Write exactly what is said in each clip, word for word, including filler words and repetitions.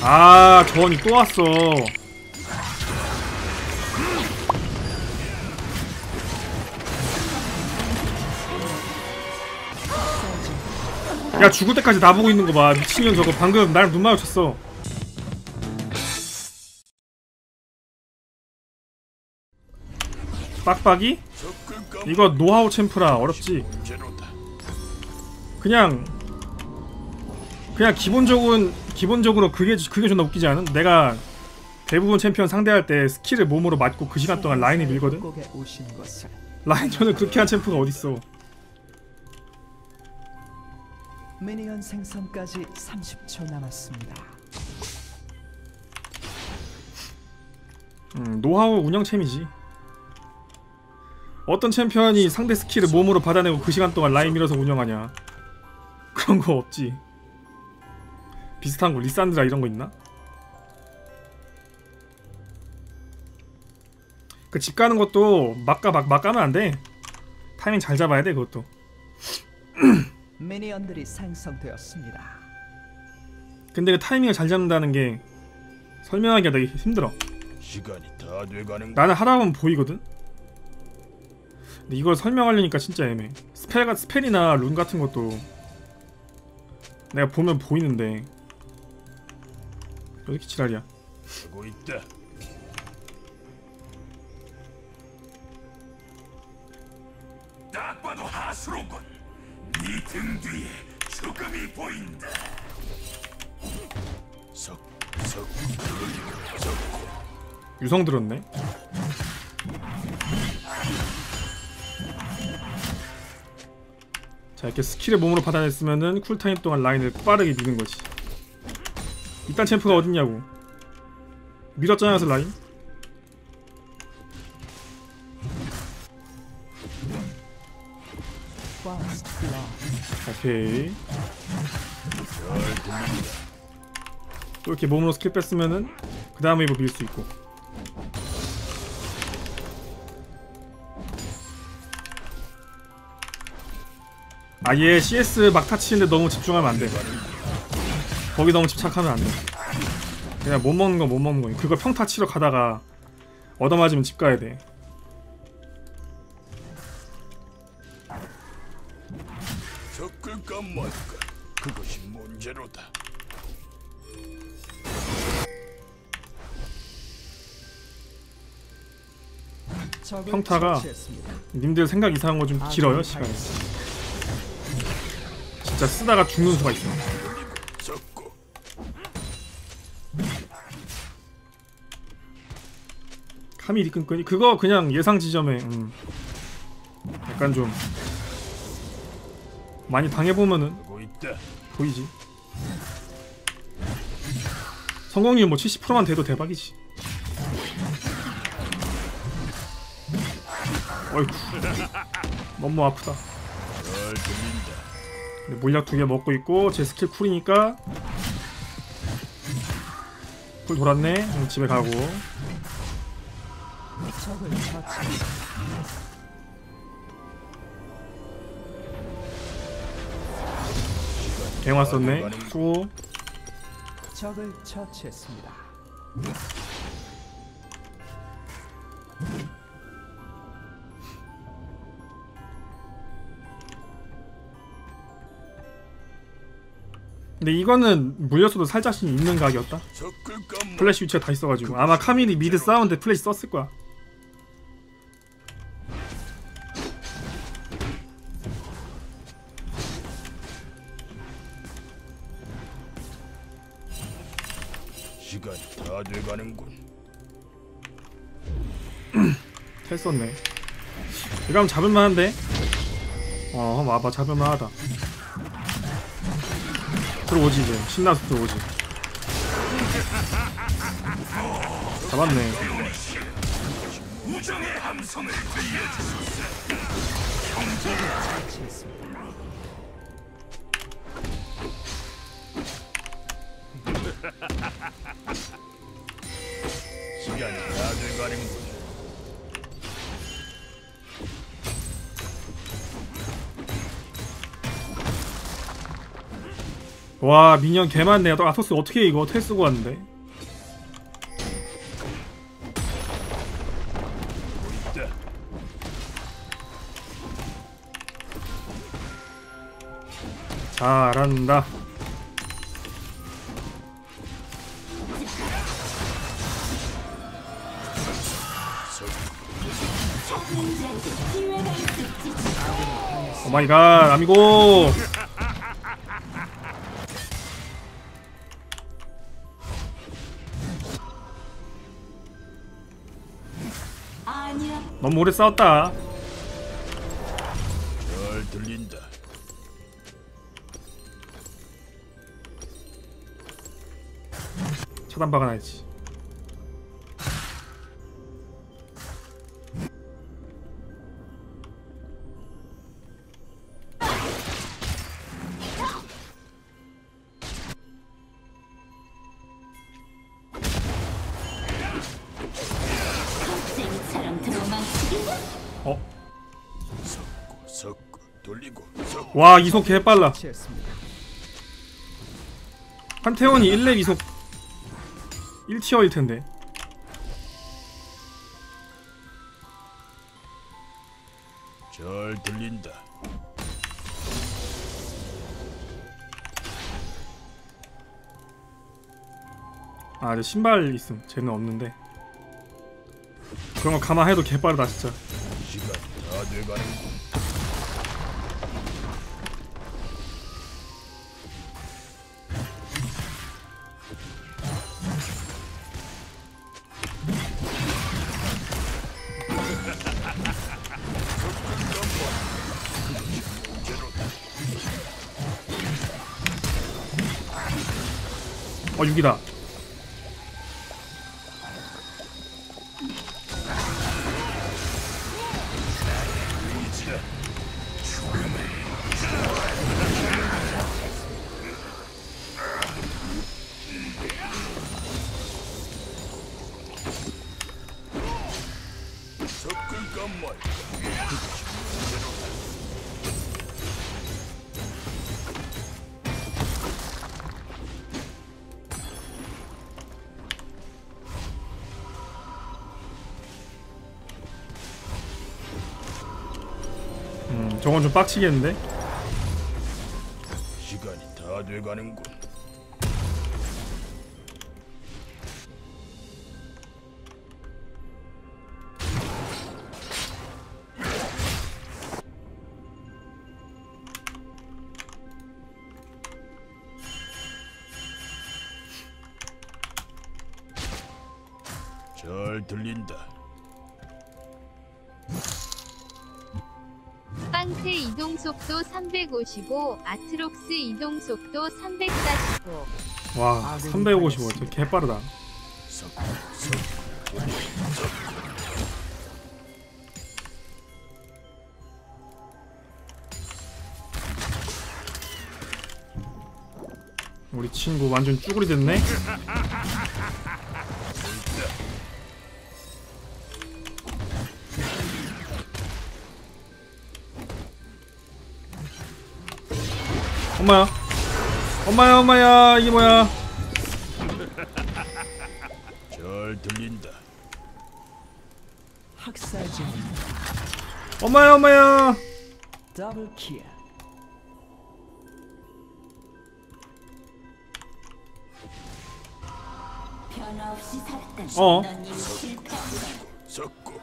아, 저원이 또 왔어. 야, 죽을 때까지 나보고 있는 거 봐. 미친년 저거 방금 나랑 눈 마주쳤어. 빡빡이? 이거 노하우 챔프라 어렵지. 그냥 그냥 기본적은 기본적으로 그게 그게 존나 웃기지 않은? 내가 대부분 챔피언 상대할 때 스킬을 몸으로 맞고 그 시간 동안 라인을 밀거든. 라인전을 그렇게 한 챔프가 어딨어. 미니언 생성까지 삼십 초 남았습니다. 음, 노하우 운영챔이지. 어떤 챔피언이 상대 스킬을 몸으로 받아내고 그 시간 동안 라인 밀어서 운영하냐. 그런 거 없지. 비슷한 거 리산드라 이런 거 있나? 그 집 가는 것도 막 가 막 막 가면 안 돼. 타이밍 잘 잡아야 돼 그것도. 미니언들이 생성되었습니다. 근데 그 타이밍을 잘 잡는다는 게 설명하기가 되게 힘들어. 시간이 다 돼가는 나는 하다 보면 보이거든. 근데 이걸 설명하려니까 진짜 애매해. 스펠, 스펠이나 룬 같은 것도 내가 보면 보이는데 왜 이렇게 지랄이야. 하고 있다. 딱 봐도 하수로군. 네 등 뒤에 죽음이 보인다. 석, 석, 석. 유성 들었네. 자, 이렇게 스킬을 몸으로 받아냈으면은 쿨타임 동안 라인을 빠르게 미는 거지. 이딴 챔프가 어딨냐고. 밀었잖아, 그래서 라인. 오케이. 또 이렇게 몸으로 스킬 뺐으면은 그 다음에 이거 밀 수 있고. 아, 얘 씨에스 막타 치는데 너무 집중하면 안 돼. 거기 너무 집착하면 안 돼. 그냥 못 먹는 건 못 먹는 거니. 그거 평타 치러 가다가 얻어맞으면 집 가야 돼. 섞을까 말까 그것이 문제로다. 평타가 님들 생각 이상한 거 좀 길어요 시간이. 진짜 쓰다가 죽는 수가 있어. 카밀이 끈끈이 그거 그냥 예상 지점에 음. 약간 좀 많이 당해보면은 보이지. 성공률 뭐 칠십 퍼센트만 돼도 대박이지. 어이쿠 너무 아프다. 물약 두 개 먹고 있고 제 스킬 쿨이니까 쿨 돌았네. 집에 가고. 갱화 썼네. 수고. 적을 처치했습니다. 근데 이거는 물렸어도 살 자신이 있는 각이었다. 플래시 위치가 다 있어가지고 아마 카밀이 미드 싸우는데 플래시 썼을 거야. 시간이 다 돼가는군. 텔 썼네. 이거 하면 잡을만한데? 어 와봐 잡을만하다. 들어오지 이제. 신나서 들어오지. 잡았네. 우정의 함성을 들려주소서. 시간이 다 돼가는군. 와 미니언 개 많네. 또 아토스 어떻게 해, 이거 어떻게 쓰고 왔는데. 잘한다. 오마이갓 아미고. 너무 오래 싸웠다. 잘 들린다. 차단 박아놔야지. 어? 섞고 섞고 돌리고 섞고. 와 이속 개빨라. 처치했습니다. 판테온이 일 렙 이속 일 티어일 텐데. 잘 들린다. 아 이제 신발 있음. 쟤는 없는데. 그런 거 감안해도 개빠르다 진짜. 시간 다 돼가는군. 어 육이다. 섞을까 말까. 음 저건 좀 빡치겠는데? 시간이 다 돼가는군. 잘 들린다. 빵트 이동속도 삼백오십오, 아트록스 이동속도 삼백사십오. 와 삼백오십오 진짜 개빠르다. 섞고 섞고 돌리고 섞고. 우리 친구 완전 쭈구리 됐네. 엄마야 엄마야 엄마야 이게 뭐야. 잘 들린다. 학살 중. 엄마야 엄마야. 더블 킬. 변화없이 살았던 어. 넌 이미 실패했어. 섞고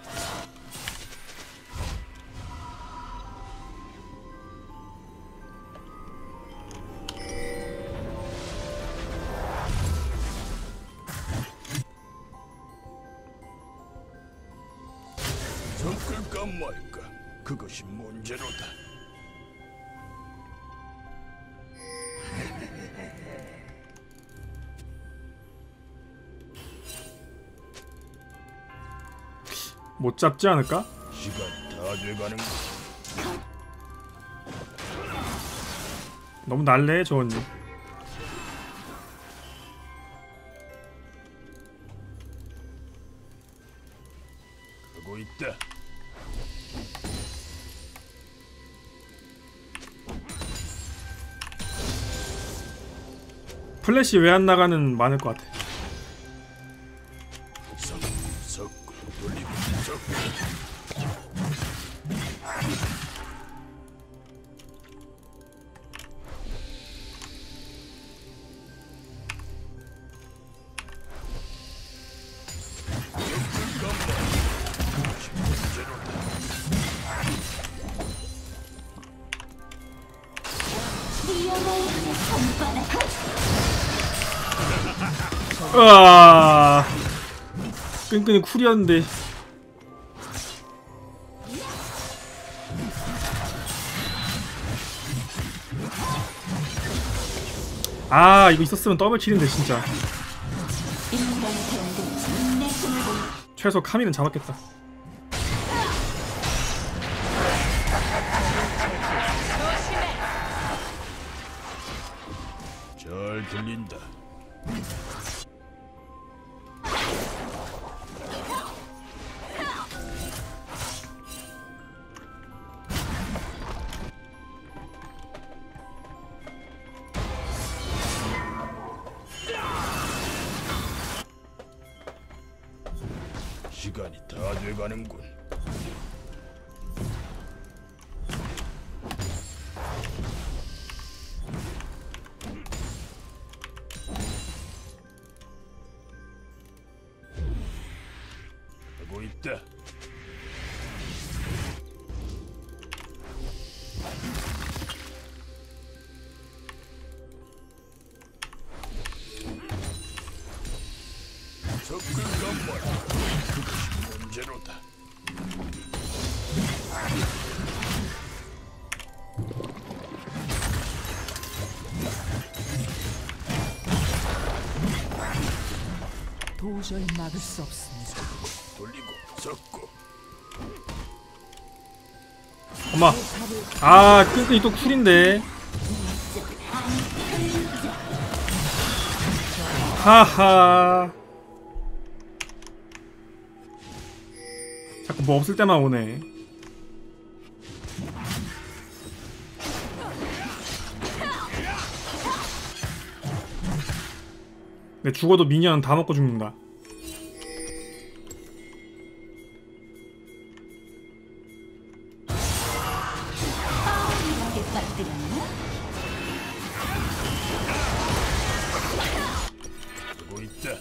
섞을까 말까. 그것이 문제로다. 못 잡지 않을까? 시간이 다 돼가는군. 너무 날래 저 언니. 하고 있다. 플래시 왜 안 나가는 많을 것 같아. 섞고 섞고 돌리고 섞고. 으아, 끈끈이 쿨이었는데. 아, 이거 있었으면 더블킬인데 진짜. 최소 카미는 잡았겠다. 잘 들린다. 시간이 다 돼가는군. 하고 있다. 섞을까 말까. 그것이 문제로다. 도저히 막을 수 없습니다. 돌리고 섞고. 엄마. 아, 끈끈이 또 쿨인데. 하하. 자꾸 뭐 없을 때만 오네. 근데 죽어도 미니언은 다 먹고 죽는다. 하고 있다.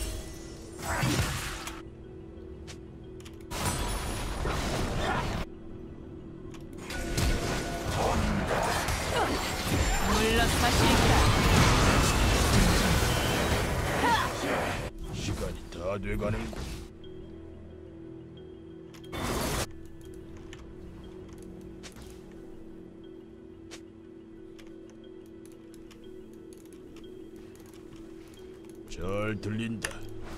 시간이 다 돼가는군. 잘 들린다.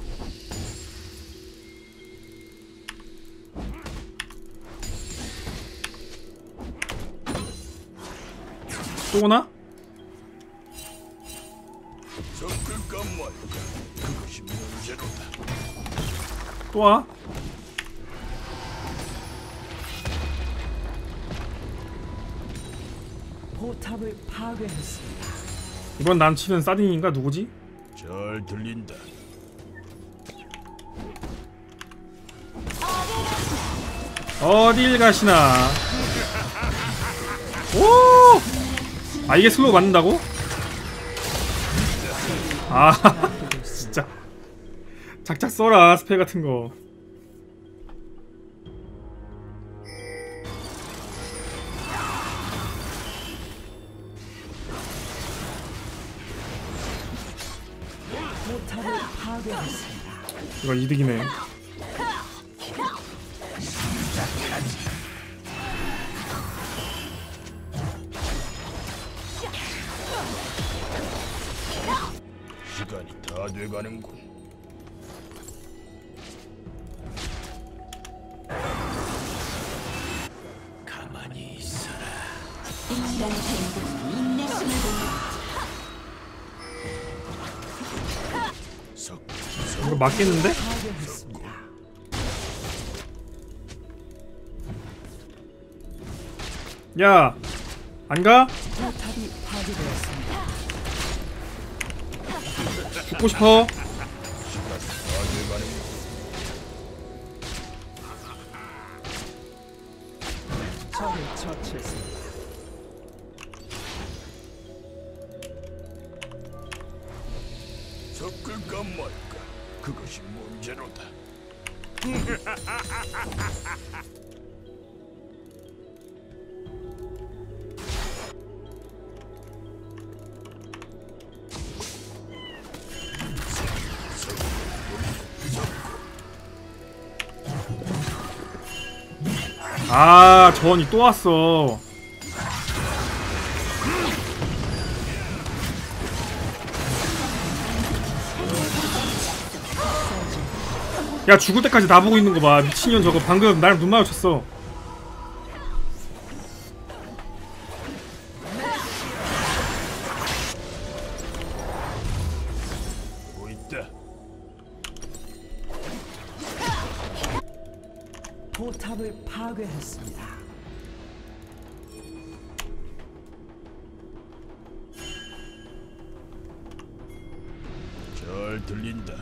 또 오나? 섞을까 말까. 그것이 문제로다. 또 와? 포탑을 파괴했습니다. 이번 남친은 사딘인가 누구지? 잘 들린다. 어딜 가시나? 오! 아, 이게 슬로우 맞는다고? 아, 진짜. 작작 써라, 스펠 같은 거. 포탑을 파괴했습니다. 이거 이득이네. 시간이 다 돼가는군. 가만히 있어라. 인간 행동은 인내심을 섞고 이거 맞겠는데? 파괴했습니다. 야! 안 가? 포탑이 파괴되었습니다. 죽고 싶어. 시간이 다 돼가는군. 적을 처치했습니다. 섞을까 말까 그것이 문제로다. 아, 저원이 또 왔어. 야, 죽을 때까지 나보고 있는 거 봐. 미친년 저거 방금 나랑 눈 마주쳤어. 보고 있다. 포탑을 파괴했습니다. 잘 들린다.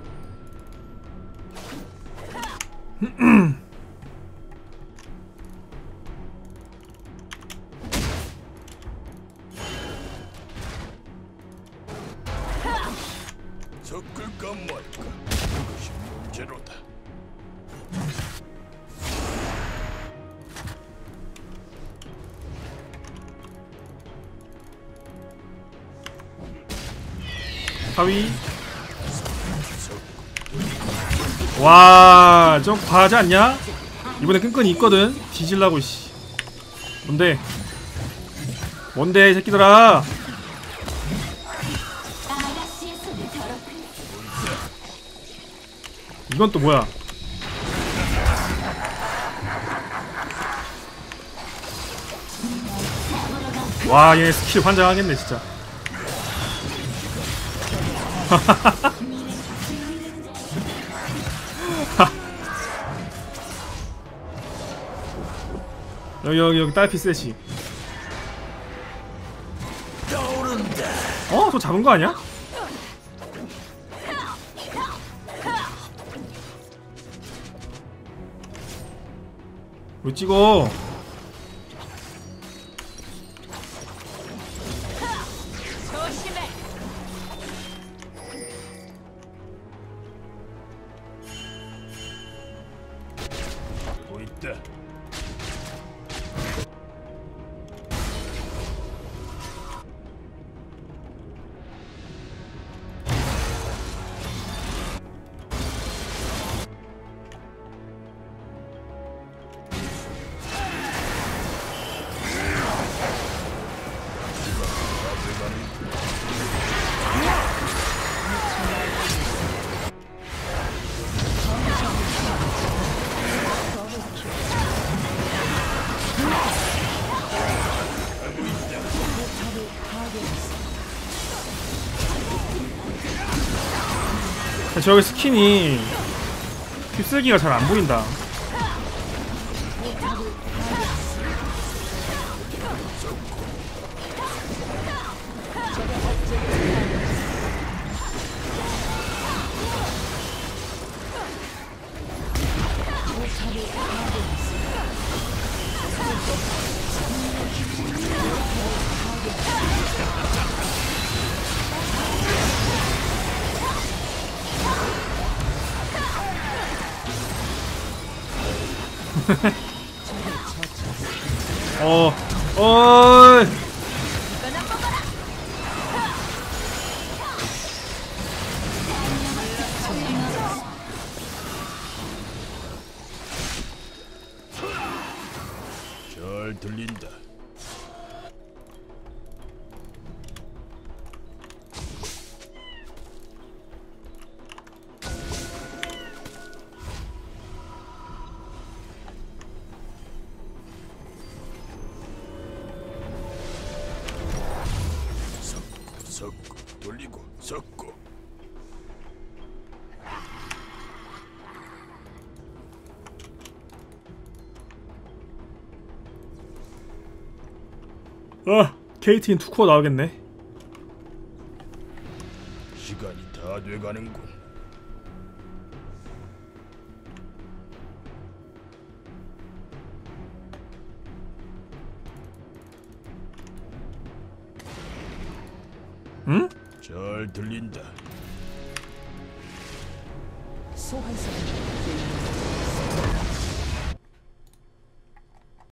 섞을까 말까 그것이 문제로다. 하위. 와, 좀 과하지 않냐? 이번에 끈끈이 있거든. 뒤질라고 씨. 뭔데? 뭔데 이 새끼들아? 아가씨의 손을 더럽히 이건 또 뭐야? 와, 얘 스킬 환장하겠네 진짜. 여기 여기 여기 딸피 셋이. 어? 저 잡은 거 아니야? 왜 찍어? 보고 있다. 저기 스킨이 휩쓸기가 잘 안 보인다. 어, 어. 잘 들린다. 섞고 섞고 돌리고 섞고. 아, 케이티인 투코어 나오겠네. 시간이 다 돼가는군. 응? 잘 들린다. 소환사가 게임을